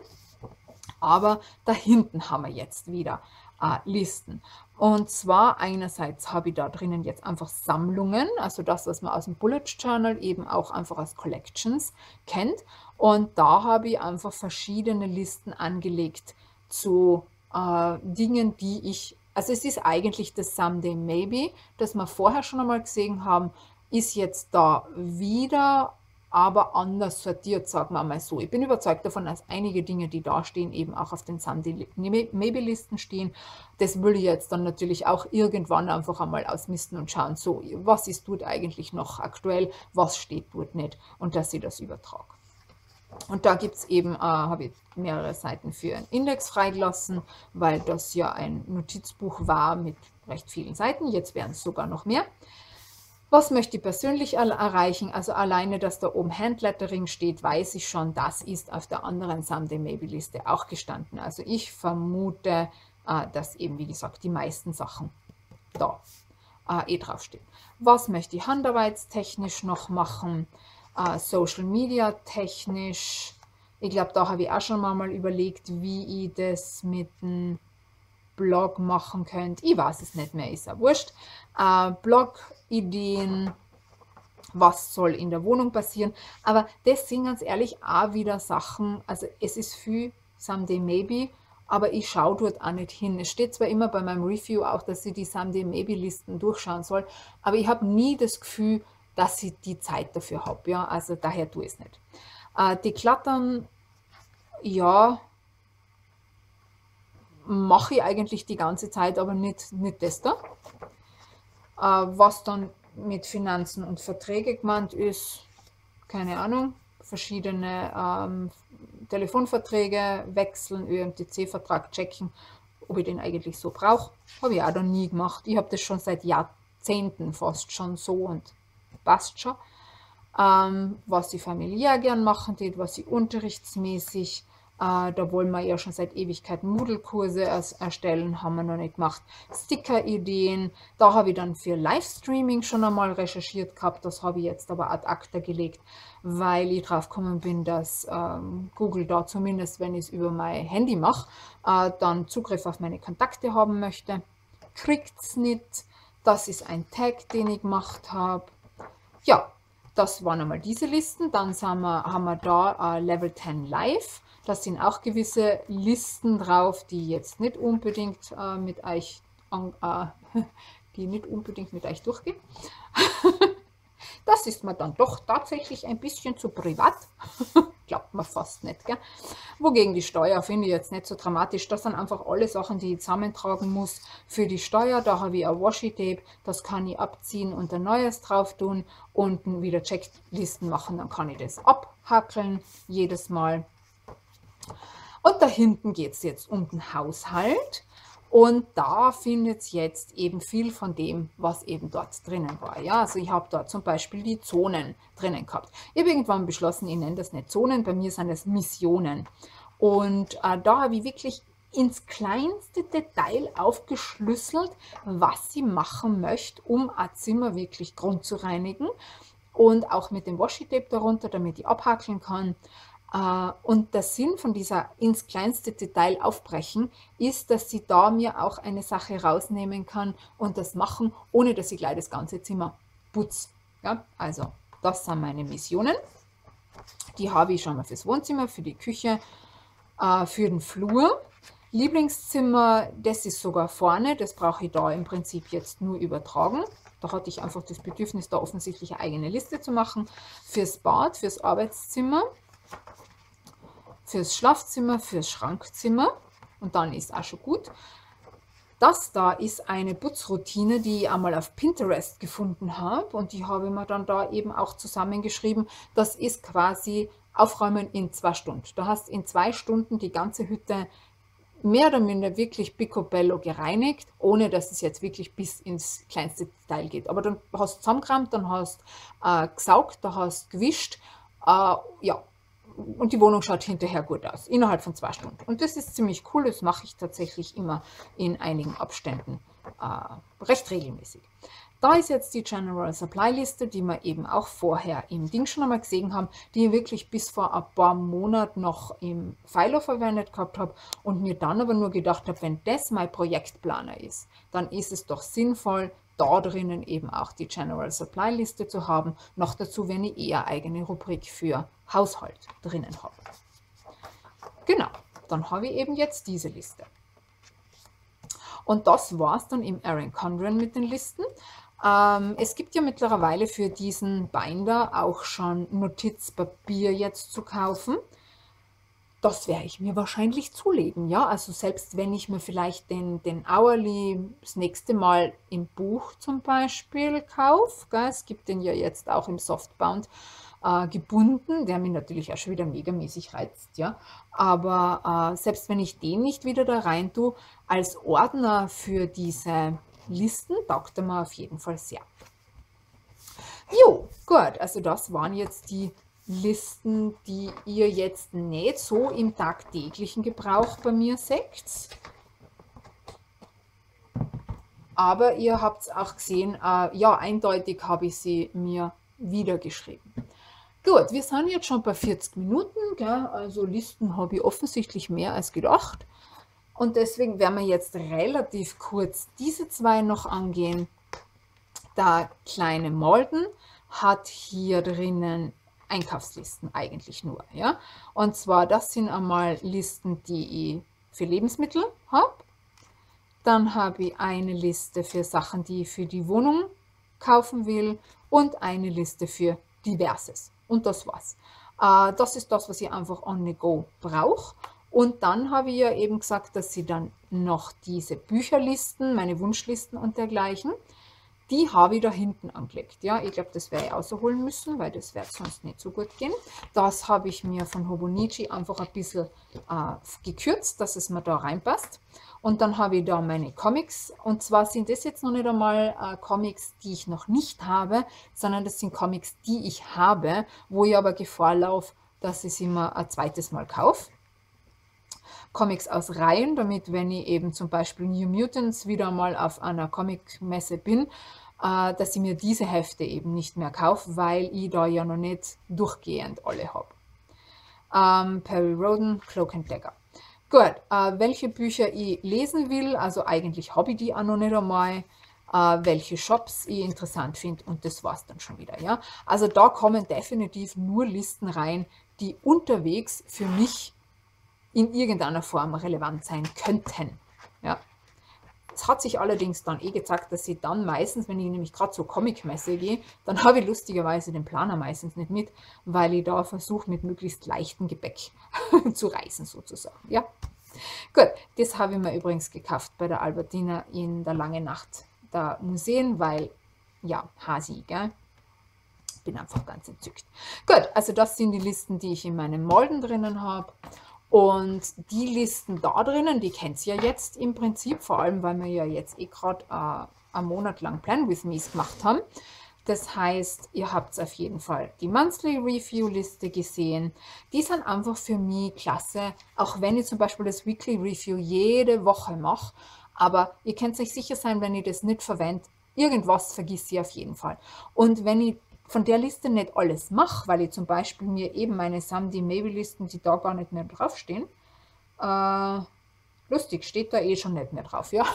Aber da hinten haben wir jetzt wieder äh, Listen. Und zwar einerseits habe ich da drinnen jetzt einfach Sammlungen, also das, was man aus dem Bullet Journal eben auch einfach als Collections kennt. Und da habe ich einfach verschiedene Listen angelegt zu äh, Dingen, die ich, also es ist eigentlich das Someday Maybe, das wir vorher schon einmal gesehen haben, ist jetzt da wieder, aber anders sortiert, sagen wir mal so. Ich bin überzeugt davon, dass einige Dinge, die da stehen, eben auch auf den Someday Maybe-Listen stehen. Das will ich jetzt dann natürlich auch irgendwann einfach einmal ausmisten und schauen, so, was ist dort eigentlich noch aktuell, was steht dort nicht, und dass ich das übertrage. Und da gibt es eben, äh, habe ich mehrere Seiten für einen Index freigelassen, weil das ja ein Notizbuch war mit recht vielen Seiten. Jetzt werden es sogar noch mehr. Was möchte ich persönlich erreichen? Also alleine, dass da oben Handlettering steht, weiß ich schon, das ist auf der anderen Someday Maybe Liste auch gestanden. Also ich vermute, äh, dass eben, wie gesagt, die meisten Sachen da äh, eh draufstehen. Was möchte ich handarbeitstechnisch noch machen? Uh, Social Media technisch, ich glaube, da habe ich auch schon mal überlegt, wie ich das mit dem Blog machen könnte. Ich weiß es nicht mehr, ist ja wurscht. Uh, Blog-Ideen, was soll in der Wohnung passieren. Aber das sind ganz ehrlich auch wieder Sachen, also es ist viel Someday Maybe, aber ich schaue dort auch nicht hin. Es steht zwar immer bei meinem Review auch, dass ich die Someday Maybe Listen durchschauen soll, aber ich habe nie das Gefühl, dass ich die Zeit dafür habe, ja, also daher tue ich es nicht. Äh, die Klattern, ja, mache ich eigentlich die ganze Zeit, aber nicht, nicht das da. Äh, was dann mit Finanzen und Verträge gemeint ist, keine Ahnung, verschiedene ähm, Telefonverträge wechseln, Ö M T C-Vertrag checken, ob ich den eigentlich so brauche, habe ich auch dann nie gemacht. Ich habe das schon seit Jahrzehnten fast schon so und passt schon. Ähm, was ich familiär gern machen tät, was ich unterrichtsmäßig, äh, da wollen wir ja schon seit Ewigkeiten Moodle-Kurse erstellen, haben wir noch nicht gemacht. Sticker-Ideen, da habe ich dann für Livestreaming schon einmal recherchiert gehabt, das habe ich jetzt aber ad acta gelegt, weil ich drauf gekommen bin, dass ähm, Google da zumindest, wenn ich es über mein Handy mache, äh, dann Zugriff auf meine Kontakte haben möchte. Kriegt's nicht, das ist ein Tag, den ich gemacht habe. Ja, das waren einmal diese Listen. Dann sind wir, haben wir da äh, Level zehn Live. Da sind auch gewisse Listen drauf, die jetzt nicht unbedingt äh, mit euch, äh, die nicht unbedingt mit euch durchgehen. Das ist mir dann doch tatsächlich ein bisschen zu privat. Glaubt man fast nicht, gell? Wogegen die Steuer finde ich jetzt nicht so dramatisch. Das sind einfach alle Sachen, die ich zusammentragen muss für die Steuer. Da habe ich ein Washi-Tape, das kann ich abziehen und ein neues drauf tun. Unten wieder Checklisten machen, dann kann ich das abhackeln jedes Mal. Und da hinten geht es jetzt um den Haushalt. Und da findet es jetzt eben viel von dem, was eben dort drinnen war. Ja, also ich habe da zum Beispiel die Zonen drinnen gehabt. Ich habe irgendwann beschlossen, ich nenne das nicht Zonen, bei mir sind das Missionen. Und äh, da habe ich wirklich ins kleinste Detail aufgeschlüsselt, was ich machen möchte, um ein Zimmer wirklich grundzureinigen. Und auch mit dem Washi-Tape darunter, damit ich abhackeln kann. Und der Sinn von dieser ins kleinste Detail aufbrechen ist, dass sie da mir auch eine Sache rausnehmen kann und das machen, ohne dass ich gleich das ganze Zimmer putze. Ja, also das sind meine Missionen. Die habe ich schon mal fürs Wohnzimmer, für die Küche, äh, für den Flur. Lieblingszimmer, das ist sogar vorne, das brauche ich da im Prinzip jetzt nur übertragen. Da hatte ich einfach das Bedürfnis, da offensichtlich eine eigene Liste zu machen. Fürs Bad, fürs Arbeitszimmer, fürs Schlafzimmer, fürs Schrankzimmer, und dann ist auch schon gut. Das da ist eine Putzroutine, die ich einmal auf Pinterest gefunden habe, und die habe ich mir dann da eben auch zusammengeschrieben. Das ist quasi Aufräumen in zwei Stunden. Du hast in zwei Stunden die ganze Hütte mehr oder minder wirklich picobello gereinigt, ohne dass es jetzt wirklich bis ins kleinste Detail geht. Aber dann hast du zusammengeräumt, dann hast du äh, gesaugt, dann hast du gewischt, Äh, ja, und die Wohnung schaut hinterher gut aus, innerhalb von zwei Stunden. Und das ist ziemlich cool, das mache ich tatsächlich immer in einigen Abständen, äh, recht regelmäßig. Da ist jetzt die General Supply Liste, die wir eben auch vorher im Ding schon einmal gesehen haben, die ich wirklich bis vor ein paar Monaten noch im Filer verwendet gehabt habe und mir dann aber nur gedacht habe, wenn das mein Projektplaner ist, dann ist es doch sinnvoll, da drinnen eben auch die General Supply Liste zu haben. Noch dazu, wenn ich eher eigene Rubrik für Haushalt drinnen habe. Genau, dann habe ich eben jetzt diese Liste. Und das war es dann im Erin Condren mit den Listen. Ähm, es gibt ja mittlerweile für diesen Binder auch schon Notizpapier jetzt zu kaufen. Das werde ich mir wahrscheinlich zulegen, ja. Also selbst wenn ich mir vielleicht den, den Hourly das nächste Mal im Buch zum Beispiel kaufe, gell? Es gibt den ja jetzt auch im Softbound äh, gebunden, der mich natürlich auch schon wieder megamäßig reizt, ja. Aber äh, selbst wenn ich den nicht wieder da rein tue, als Ordner für diese Listen taugt er mir auf jeden Fall sehr. Jo, gut, also das waren jetzt die Listen, die ihr jetzt nicht so im tagtäglichen Gebrauch bei mir seht. Aber ihr habt es auch gesehen, äh, ja, eindeutig habe ich sie mir wieder geschrieben. Gut, wir sind jetzt schon bei vierzig Minuten, gell? Also Listen habe ich offensichtlich mehr als gedacht. Und deswegen werden wir jetzt relativ kurz diese zwei noch angehen. Der kleine Malden hat hier drinnen Einkaufslisten eigentlich nur, ja. Und zwar, das sind einmal Listen, die ich für Lebensmittel habe. Dann habe ich eine Liste für Sachen, die ich für die Wohnung kaufen will und eine Liste für Diverses. Und das war's. Äh, das ist das, was ich einfach on the go brauche. Und dann habe ich ja eben gesagt, dass sie dann noch diese Bücherlisten, meine Wunschlisten und dergleichen, die habe ich da hinten angelegt. Ja, ich glaube, das werde ich rausholen müssen, weil das wird sonst nicht so gut gehen. Das habe ich mir von Hobonichi einfach ein bisschen äh, gekürzt, dass es mir da reinpasst. Und dann habe ich da meine Comics. Und zwar sind das jetzt noch nicht einmal äh, Comics, die ich noch nicht habe, sondern das sind Comics, die ich habe, wo ich aber Gefahr laufe, dass ich sie mir ein zweites Mal kaufe. Comics aus Reihen, damit, wenn ich eben zum Beispiel New Mutants wieder mal auf einer Comicmesse bin, äh, dass ich mir diese Hefte eben nicht mehr kaufe, weil ich da ja noch nicht durchgehend alle habe. Ähm, Perry Rhodan, Cloak and Dagger. Gut, äh, welche Bücher ich lesen will, also eigentlich habe ich die auch noch nicht einmal, äh, welche Shops ich interessant finde und das war es dann schon wieder. Ja? Also da kommen definitiv nur Listen rein, die unterwegs für mich in irgendeiner Form relevant sein könnten. Ja. Es hat sich allerdings dann eh gezeigt, dass ich dann meistens, wenn ich nämlich gerade zur Comicmesse gehe, dann habe ich lustigerweise den Planer meistens nicht mit, weil ich da versuche, mit möglichst leichtem Gepäck zu reisen sozusagen. Ja. Gut, das habe ich mir übrigens gekauft bei der Albertina in der Langen Nacht der Museen, weil, ja, Hasi, gell? Bin einfach ganz entzückt. Gut, also das sind die Listen, die ich in meinem Malden drinnen habe. Und die Listen da drinnen, die kennt ihr ja jetzt im Prinzip, vor allem, weil wir ja jetzt eh gerade äh, einen Monat lang Plan with Me's gemacht haben. Das heißt, ihr habt auf jeden Fall die Monthly Review Liste gesehen. Die sind einfach für mich klasse, auch wenn ich zum Beispiel das Weekly Review jede Woche mache. Aber ihr könnt euch sicher sein, wenn ich das nicht verwende, irgendwas vergisst ihr auf jeden Fall. Und wenn ich von der Liste nicht alles mache, weil ich zum Beispiel mir eben meine Someday Maybe Listen, die da gar nicht mehr draufstehen, äh, lustig, steht da eh schon nicht mehr drauf, ja.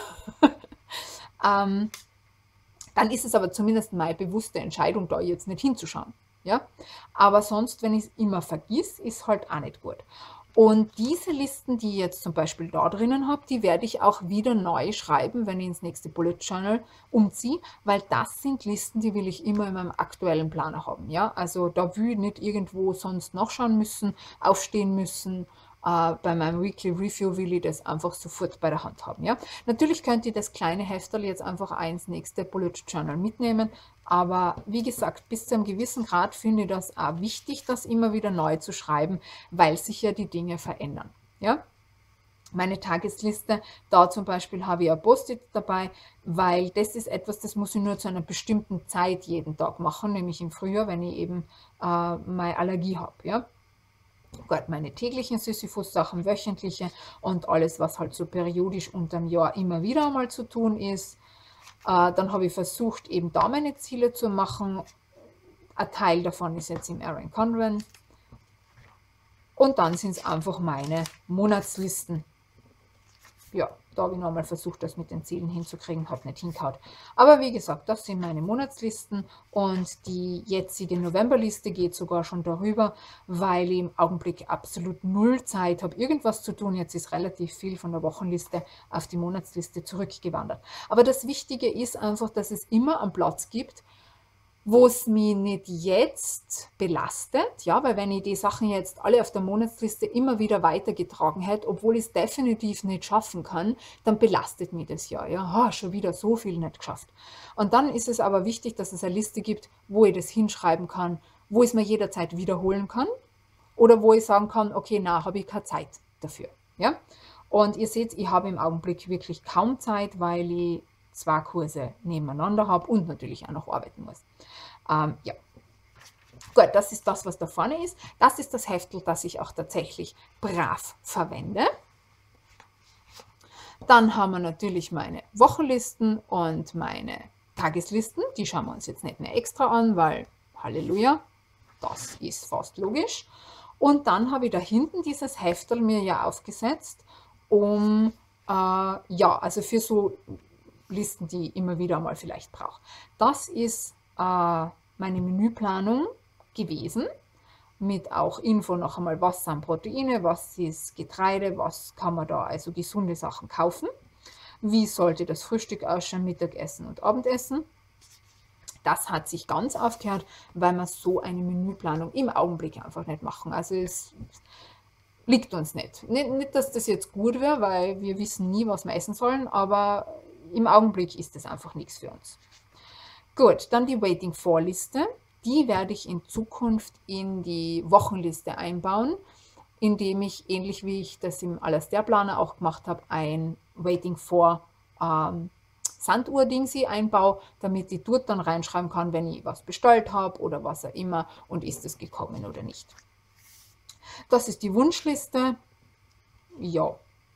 ähm, dann ist es aber zumindest meine bewusste Entscheidung, da jetzt nicht hinzuschauen, ja. Aber sonst, wenn ich es immer vergiss, ist halt auch nicht gut. Und diese Listen, die ich jetzt zum Beispiel da drinnen habe, die werde ich auch wieder neu schreiben, wenn ich ins nächste Bullet Journal umziehe, weil das sind Listen, die will ich immer in meinem aktuellen Planer haben. Ja? Also da will ich nicht irgendwo sonst nachschauen müssen, aufstehen müssen. Äh, bei meinem Weekly Review will ich das einfach sofort bei der Hand haben. Ja? Natürlich könnt ihr das kleine Hefterl jetzt einfach ins nächste Bullet Journal mitnehmen, aber wie gesagt, bis zu einem gewissen Grad finde ich das auch wichtig, das immer wieder neu zu schreiben, weil sich ja die Dinge verändern. Ja? meine Tagesliste. Da zum Beispiel habe ich ein Post-it dabei, weil das ist etwas, das muss ich nur zu einer bestimmten Zeit jeden Tag machen, nämlich im Frühjahr, wenn ich eben äh, meine Allergie habe. Ja? Gut, meine täglichen Sisyphus-Sachen, wöchentliche und alles, was halt so periodisch unterm Jahr immer wieder einmal zu tun ist. Äh, dann habe ich versucht, eben da meine Ziele zu machen. Ein Teil davon ist jetzt im Erin Condren. Und dann sind es einfach meine Monatslisten. Ja, da habe ich nochmal versucht, das mit den Zielen hinzukriegen, hat nicht hingehauen. Aber wie gesagt, das sind meine Monatslisten und die jetzige Novemberliste geht sogar schon darüber, weil ich im Augenblick absolut null Zeit habe, irgendwas zu tun. Jetzt ist relativ viel von der Wochenliste auf die Monatsliste zurückgewandert. Aber das Wichtige ist einfach, dass es immer einen Platz gibt, wo es mich nicht jetzt belastet, ja, weil wenn ich die Sachen jetzt alle auf der Monatsliste immer wieder weitergetragen hätte, obwohl ich es definitiv nicht schaffen kann, dann belastet mich das ja, ja, ha, schon wieder so viel nicht geschafft. Und dann ist es aber wichtig, dass es eine Liste gibt, wo ich das hinschreiben kann, wo ich es mir jederzeit wiederholen kann oder wo ich sagen kann, okay, na, habe ich keine Zeit dafür, ja. Und ihr seht, ich habe im Augenblick wirklich kaum Zeit, weil ich zwei Kurse nebeneinander habe und natürlich auch noch arbeiten muss. Ähm, ja, gut, das ist das, was da vorne ist. Das ist das Heftel, das ich auch tatsächlich brav verwende. Dann haben wir natürlich meine Wochenlisten und meine Tageslisten. Die schauen wir uns jetzt nicht mehr extra an, weil, Halleluja, das ist fast logisch. Und dann habe ich da hinten dieses Heftel mir ja aufgesetzt, um, äh, ja, also für so Listen, die ich immer wieder mal vielleicht brauche. Das ist äh, meine Menüplanung gewesen, mit auch Info noch einmal, was sind Proteine, was ist Getreide, was kann man da also gesunde Sachen kaufen, wie sollte das Frühstück ausschauen, Mittagessen und Abendessen. Das hat sich ganz aufgehört, weil wir so eine Menüplanung im Augenblick einfach nicht machen. Also es liegt uns nicht. Nicht, nicht dass das jetzt gut wäre, weil wir wissen nie, was wir essen sollen, aber im Augenblick ist das einfach nichts für uns. Gut, dann die Waiting For Liste. Die werde ich in Zukunft in die Wochenliste einbauen, indem ich, ähnlich wie ich das im Alastair-Planer auch gemacht habe, ein Waiting For ähm, Sanduhr-Dingsi einbaue, damit ich dort dann reinschreiben kann, wenn ich was bestellt habe oder was auch immer und ist es gekommen oder nicht. Das ist die Wunschliste. Ja.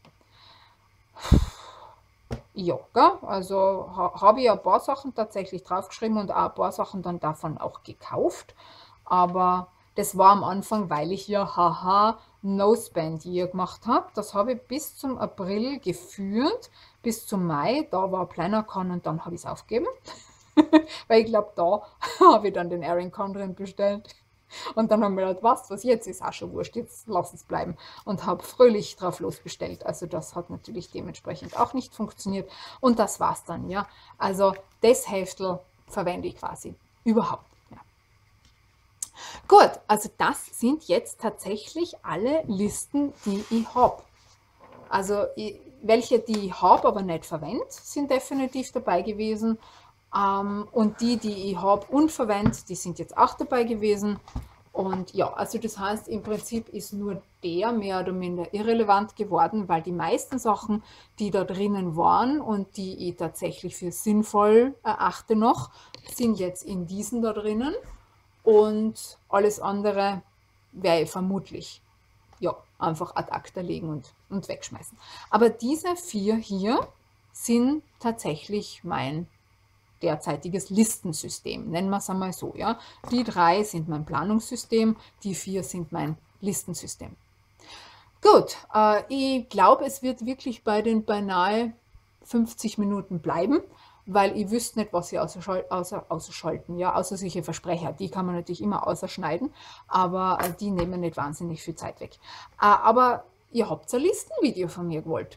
Ja, gell? Also ha, habe ich ein paar Sachen tatsächlich draufgeschrieben und auch ein paar Sachen dann davon auch gekauft. Aber das war am Anfang, weil ich ja haha No Spend Year gemacht habe. Das habe ich bis zum April geführt, bis zum Mai. Da war PlannerCon und dann habe ich es aufgegeben. Weil ich glaube, da habe ich dann den Erin Condren bestellt. Und dann haben wir gedacht, was, was jetzt ist auch schon wurscht, jetzt lass es bleiben. Und habe fröhlich drauf losbestellt. Also das hat natürlich dementsprechend auch nicht funktioniert. Und das war's dann, ja. Also das Heftel verwende ich quasi überhaupt nicht mehr. Gut, also das sind jetzt tatsächlich alle Listen, die ich habe. Also ich, welche, die ich habe, aber nicht verwende, sind definitiv dabei gewesen. Um, und die, die ich habe und verwende, die sind jetzt auch dabei gewesen. Und ja, also das heißt, im Prinzip ist nur der mehr oder minder irrelevant geworden, weil die meisten Sachen, die da drinnen waren und die ich tatsächlich für sinnvoll erachte noch, sind jetzt in diesen da drinnen. Und alles andere werde ich vermutlich ja, einfach ad acta legen und, und wegschmeißen. Aber diese vier hier sind tatsächlich mein derzeitiges Listensystem, nennen wir es einmal so. Ja. Die drei sind mein Planungssystem, die vier sind mein Listensystem. Gut, äh, ich glaube, es wird wirklich bei den beinahe fünfzig Minuten bleiben, weil ich wüsste nicht, was ich außer, außer, ausschalten, ja, außer solche Versprecher, die kann man natürlich immer ausschneiden, aber äh, die nehmen nicht wahnsinnig viel Zeit weg. Äh, aber ihr habt ein Listenvideo von mir gewollt.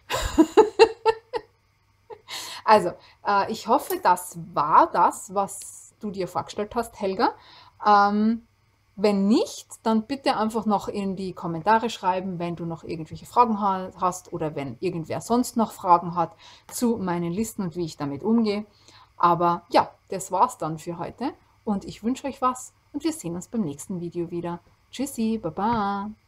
Also, äh, ich hoffe, das war das, was du dir vorgestellt hast, Helga. Ähm, wenn nicht, dann bitte einfach noch in die Kommentare schreiben, wenn du noch irgendwelche Fragen ha hast oder wenn irgendwer sonst noch Fragen hat zu meinen Listen und wie ich damit umgehe. Aber ja, das war's dann für heute und ich wünsche euch was und wir sehen uns beim nächsten Video wieder. Tschüssi, baba!